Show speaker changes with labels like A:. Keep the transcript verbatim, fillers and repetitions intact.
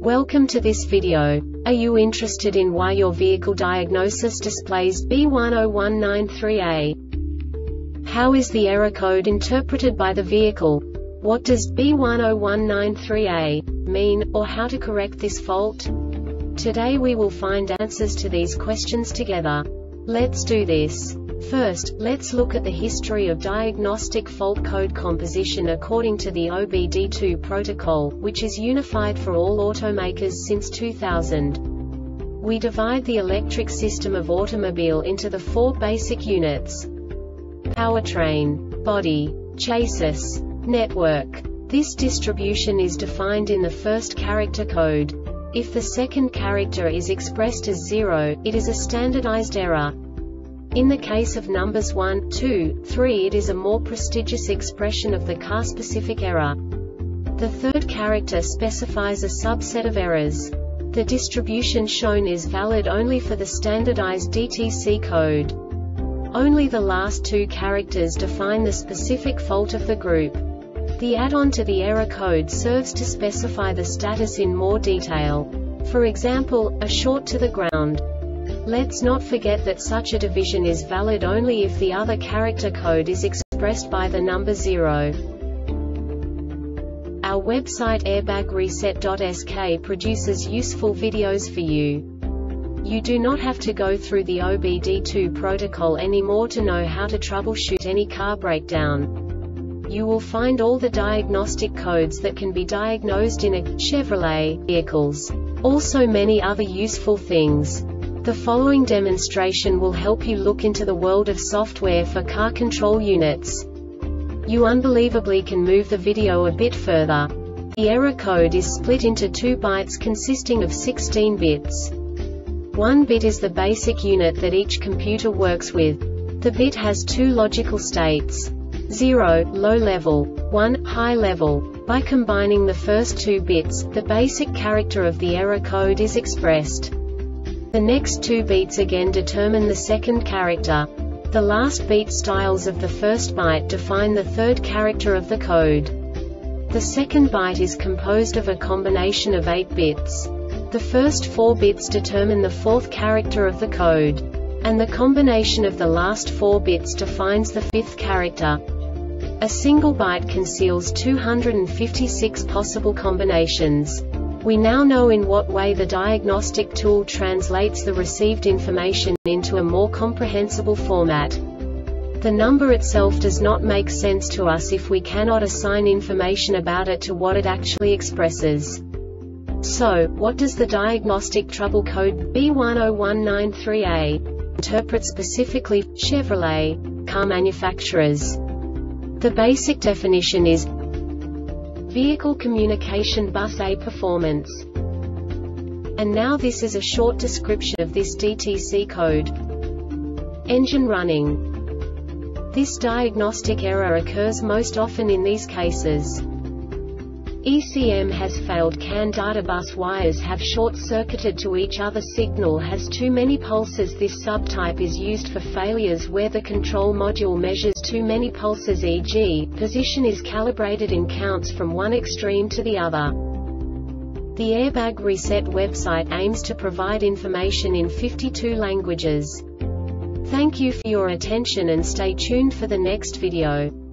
A: Welcome to this video. Are you interested in why your vehicle diagnosis displays B one zero one nine three A? How is the error code interpreted by the vehicle? What does B one zero one nine three A mean, or how to correct this fault? Today we will find answers to these questions together. Let's do this. First, let's look at the history of diagnostic fault code composition according to the O B D two protocol, which is unified for all automakers since two thousand. We divide the electric system of automobile into the four basic units: powertrain, body, chassis, network. This distribution is defined in the first character code. If the second character is expressed as zero, it is a standardized error. In the case of numbers one, two, three, it is a more prestigious expression of the car-specific error. The third character specifies a subset of errors. The distribution shown is valid only for the standardized D T C code. Only the last two characters define the specific fault of the group. The add-on to the error code serves to specify the status in more detail. For example, a short to the ground. Let's not forget that such a division is valid only if the other character code is expressed by the number zero. Our website airbag reset dot S K produces useful videos for you. You do not have to go through the O B D two protocol anymore to know how to troubleshoot any car breakdown. You will find all the diagnostic codes that can be diagnosed in a Chevrolet vehicles. Also many other useful things. The following demonstration will help you look into the world of software for car control units. You unbelievably can move the video a bit further. The error code is split into two bytes consisting of sixteen bits. One bit is the basic unit that each computer works with. The bit has two logical states: zero, low level, one, high level. By combining the first two bits, the basic character of the error code is expressed. The next two beats again determine the second character. The last beat styles of the first byte define the third character of the code. The second byte is composed of a combination of eight bits. The first four bits determine the fourth character of the code. And the combination of the last four bits defines the fifth character. A single byte conceals two hundred fifty-six possible combinations. We now know in what way the diagnostic tool translates the received information into a more comprehensible format. The number itself does not make sense to us if we cannot assign information about it to what it actually expresses. So, what does the diagnostic trouble code B one zero one nine three A interpret specifically for Chevrolet car manufacturers? The basic definition is Vehicle Communication Bus A Performance. And now this is a short description of this D T C code. Engine running. This diagnostic error occurs most often in these cases. E C M has failed. CAN data bus wires have short-circuited to each other. Signal has too many pulses. This subtype is used for failures where the control module measures too many pulses, for example, position is calibrated in counts from one extreme to the other. The Airbag Reset website aims to provide information in fifty-two languages. Thank you for your attention and stay tuned for the next video.